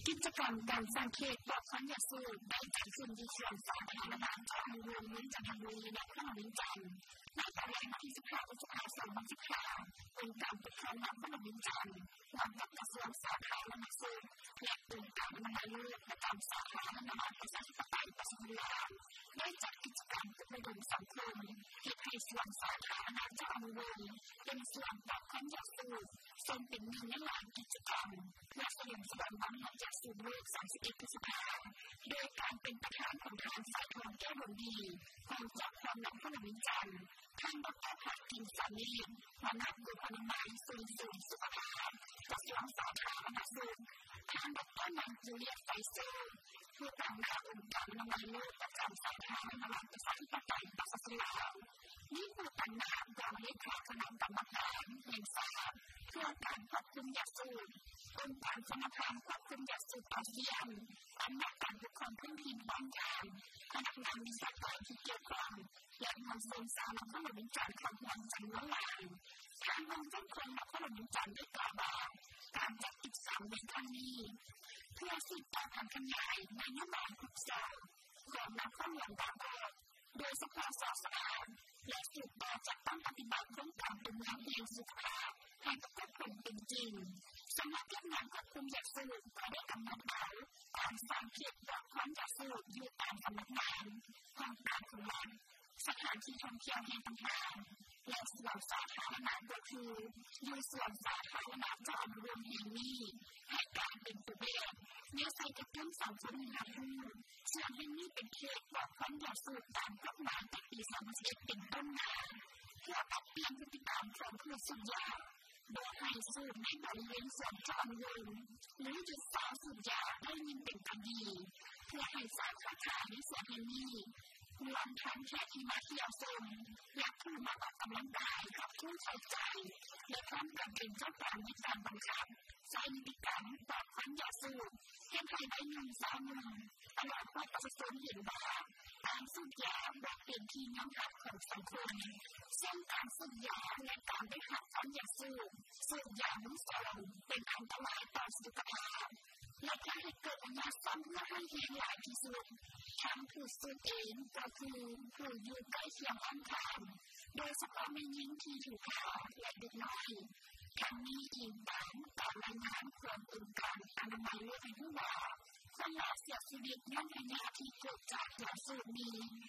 กิจกรรมการสังเกตปลอดภัยยาสูบได้จัดขึ้นที่สวนสาธารณะจังหวัดเมืองจันทบุรีและขนมจันทร์ในตอนแรกที่15 พฤษภาคม 2015เป็นการปิดทองน้ำขนมจันทร์หลังจากกระทรวงสาธารณสุขและองค์การอนามัยโลกประจำสาธารณรัฐประชาธิปไตยประชาชนลาวได้จัดกิจกรรมปลุกระดมสังคมที่ให้สวนสาธารณะจังหวัดเป็นส่วนปลอดภัยยาสูบซึ่งเป็นหนึ่งในหลายกิจกรรมเพื่อเฉลิมฉลองวันลดยาสูบโลก31 พฤษภาคมโดยการเป็นประธานของทางสายทองแก้วดวงดีกองจากความน้ำขนมจันทร์ท่านดร.ภาคิน สาลีหัวหน้ากลุ่มอนามัยศูนย์สุขภาพกระทรวงสาธารณสุขท่านดร.นางจูเลียต ไฟเซอร์ผู้นำหน้าองค์การอนามัยโลกประจำสาธารณรัฐประชาธิปไตยประชาชนลาวนี่คือปัญหารองเลขาคณะกรรมการแห่งชาติเพื่อการควบคุมยาสูบองค์การสมพันธ์ควบคุมยาสูบอาเซียนคณะการปกครองพื้นที่บ้านยางคณะงานวิชาการที่เกี่ยวข้องและมวลชนสามัญขนมจันทร์ของมวลชนล้านลายทางมวลชนคนและขนมจันทร์ได้กล่าวว่าการจัดกิจกรรมในครั้งนี้เพื่อสืบต่อการขยายนโยบายทุกส่วนของนักข้อมูลดาวโลกโดยเฉพาะสสารและสืบต่อจากต้องปฏิบัติโครงการดูแลเรื่องสุขภาพให้กับทุกคนเป็นจริงสำนักงานควบคุมยาสูบก็ได้กำหนดเอาการสร้างเขตปลอดภัยยาสูบอยู่ตามสำนักงานห้องการขนสถานที่ท่องเที่ยวแห่งต่างๆและสวนสาธารณะก็คืออยู่สวนสาธารณะจอมรวมแห่งนี้ให้การเป็นตัวแบบในใส่กระตุ้นสังคมและผู้ส่วนแห่งนี้เป็นเขตปลอดภัยยาสูบตามกฎหมายตั้งปี2011เป็นต้นมาเพื่อปรับเปลี่ยนพฤติกรรมของผู้สูบยาโดยให้สูบในบริเวณสวนจอมรวมหรือจุดสาสูบยาได้ยินเป็นคดีเพื่อให้สาขาในสวนแห่งนี้รวมทั้งแขกที่มาเที่ยวชมและผู้มาออกกำลังกายกับผู้ใช้ใจและพร้อมกันเป็นเจ้าของในการบังคับใช้นิติกรรมปลอดภัยยาสูบให้ใครได้เงิน30,000ตลอดว่าประชาชนเห็นว่าการสูบยาเป็นที่ยอมรับของสังคมซึ่งการสูบยาและการได้รับการยาสูบยามุ่งส่งเป็นอันตรายต่อสุขภาพและการให้เกิดอันยาซ้ำและให้เห็นหลายที่สุดทั้งผู้สูบเองก็คือผู้อยู่ใกล้เคียงข้างทางโดยเฉพาะในยิ่งที่ถูกฆ่าและเด็กน้อยทั้งนี้อิงตามการรายงานขององค์การอนามัยโลกระบุว่าคนละเสียชีวิตย่อมพยาธิเกิดจากยาสูบมี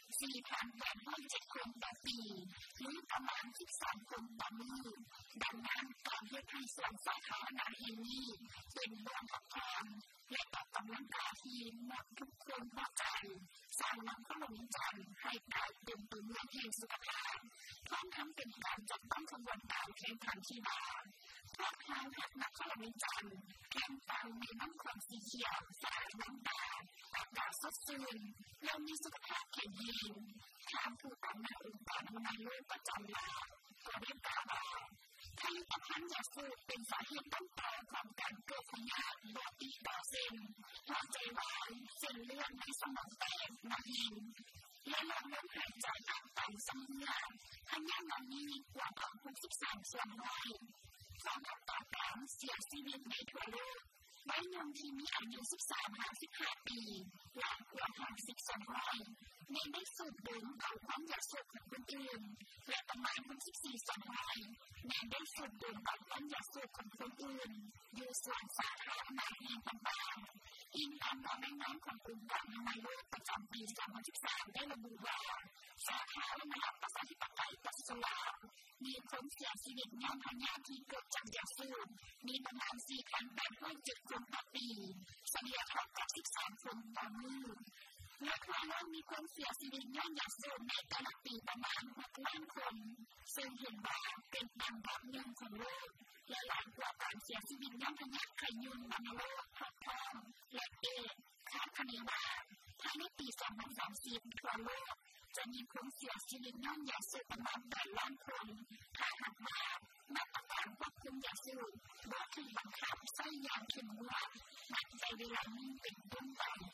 4,807 คนต่อปีหรือประมาณ13 คนต่อมื้อดังนั้นการเฮ็ดให้สวนสาธารณะแห่งนี้เป็นเรื่องพักผ่อนและออกกำลังกายที่เหมาะทุกคนพอใจสร้างน้ำขนมจันทร์ให้กลายเป็นตัวเมืองแห่งสุขภาพพร้อมทั้งเป็นการจัดตั้งขบวนการแข่งขันกีฬาพวกเราหักนักขนมจันทร์แข่งขันในน้ำขวดสีเขียวสะอาดน้ำตาอากาศสดชื่นและมีสุขภาพแข็งแรงทางผู้ต่อหน้าองค์การอนามัยโลกประจำลาวก็ได้กล่าวว่าผลิตภัณฑ์ยาสูบเป็นสาเหตุต้นตอของการเกิดพยาธิบอดีต่อเส้นหัวใจวายเส้นเลือดในสมองแตกมะเร็งและหลอดลมหายใจอุดตันเส้นเลือดพยาธินั้นมีกว่า63 ส่วนน้อยของอัตราการเสียชีวิตในทั่วโลกวัยหนุ่มที่มีอายุ13-15 ปีหลายกว่า60 ส่วนน้อยในได้สูบดื่มเอาความยาสูบของคนอื่นและประมาณ64 ส่วนน้อยในได้สูบดื่มเอาความยาสูบของคนอื่นอยู่ส่วนสาธารณะแห่งต่างๆอิงตามการรายงานขององค์การอนามัยโลกประจำปี2013ได้ระบุว่าสาธารณรัฐประชาธิปไตยประชาชนลาวมีคนเสียชีวิตย้อนพยาธิที่เกิดจากยาสูบมีประมาณ 4,807 คนต่อปีเฉลี่ยเท่ากับ13 คนต่อมื้อและทั่วโลกมีคนเสียชีวิตย้อนยาสูบในแต่ละปีประมาณ6 ล้านคนซึ่งเห็นว่าเป็นอันดับหนึ่งของโลกและหลายกว่าการเสียชีวิตย้อนพยาธิไข้ยุงวัณโรคหอบหืดและเอดส์คาดคะเนว่าภายในปี2030ทั่วโลกจะมีคนเสียชีวิตย้อนยาสูบประมาณ8 ล้านคนถ้าหากว่ามาตรการควบคุมยาสูบบ่ถูกบังคับใช้อย่างเข้มงวดนับแต่เวลานี้เป็นต้นไป